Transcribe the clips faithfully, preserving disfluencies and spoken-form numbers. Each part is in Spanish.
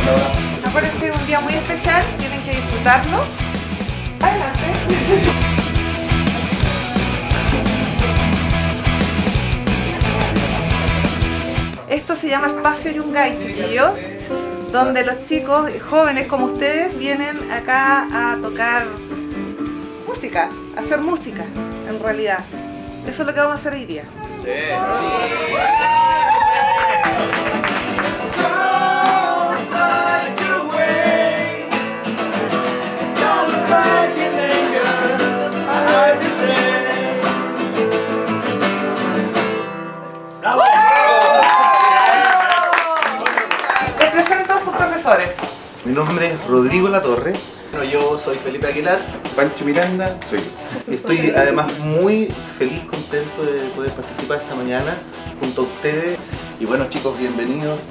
Acuérdense, es un día muy especial, tienen que disfrutarlo. Adelante. Esto se llama Espacio Yungay, chiquillos, donde los chicos jóvenes como ustedes vienen acá a tocar música, a hacer música, en realidad. Eso es lo que vamos a hacer hoy día. Sí. ¡Bravo! Les presento a sus profesores. Mi nombre es Rodrigo Latorre. Bueno, yo soy Felipe Aguilar. Pancho Miranda, soy yo. Estoy además muy feliz, contento de poder participar esta mañana junto a ustedes. Y bueno, chicos, bienvenidos.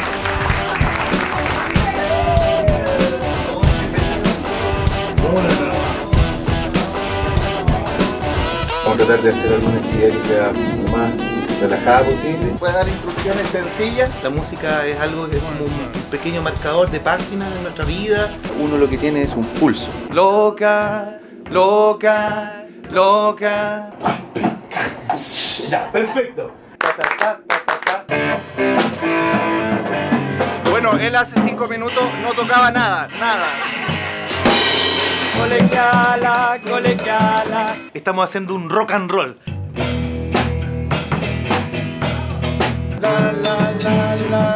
Vamos a tratar de hacer alguna actividad que sea lo más relajada posible. Puedes dar instrucciones sencillas. La música es algo que es como un pequeño marcador de página en nuestra vida. Uno lo que tiene es un pulso. Loca, loca, loca. Ya, perfecto. Bueno, él hace cinco minutos no tocaba nada, nada. Colecala, colecala. Estamos haciendo un rock and roll. La, la, la, la.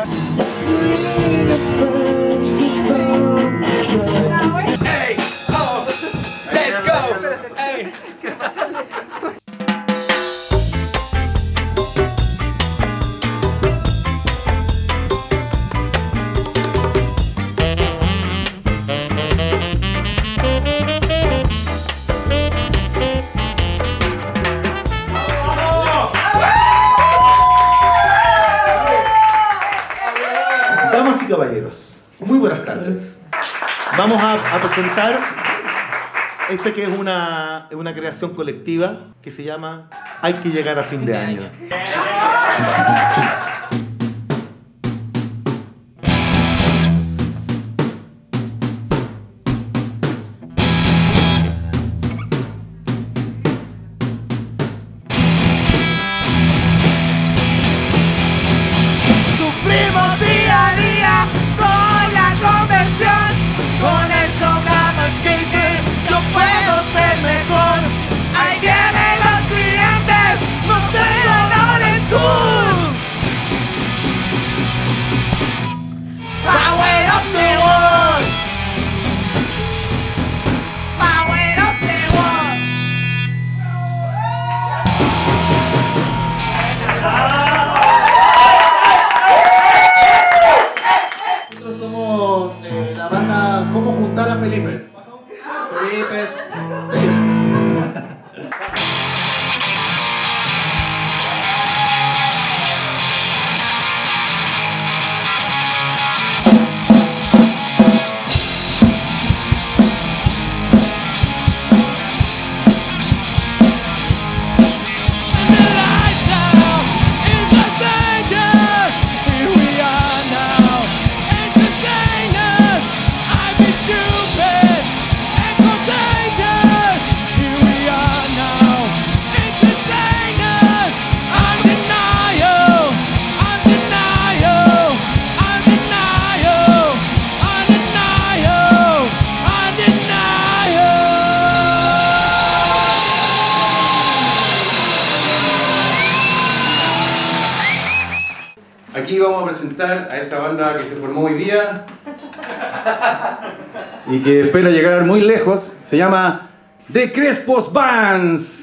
Hey, oh, let's go. Hey. Damas y caballeros, muy buenas tardes. Vamos a, a presentar esta que es una, una creación colectiva que se llama Hay que llegar a fin de año. Sufrimos día a día con la conversión, con el programa Skater, yo puedo ser mejor. Ahí vienen los clientes, Montero Old School. Power of the world. Power of the world. Nosotros somos eh, la banda Cómo Juntar a Felipes. Felipes, Felipes. Aquí vamos a presentar a esta banda que se formó hoy día y que espera llegar muy lejos. Se llama The Crespos Bands.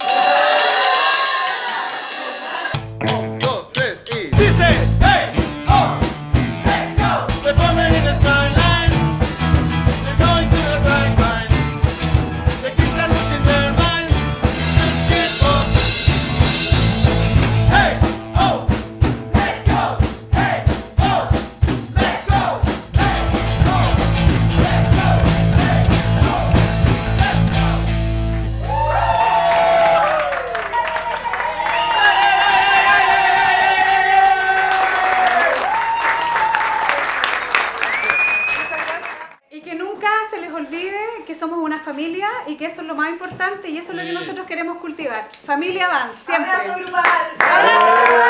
Dos, tres y... Dice, hey, oh, let's go. We're coming in the skyline. They're going to the right line. The kids are losing their mind. Let's get up. Hey, oh, let's go. Hey, oh, let's go. Hey, oh, let's go. Hey, oh, let's go. nunca se les olvide que somos una familia y que eso es lo más importante y eso es lo que nosotros queremos cultivar. Familia Vans, siempre. ¡Abrazo grupal!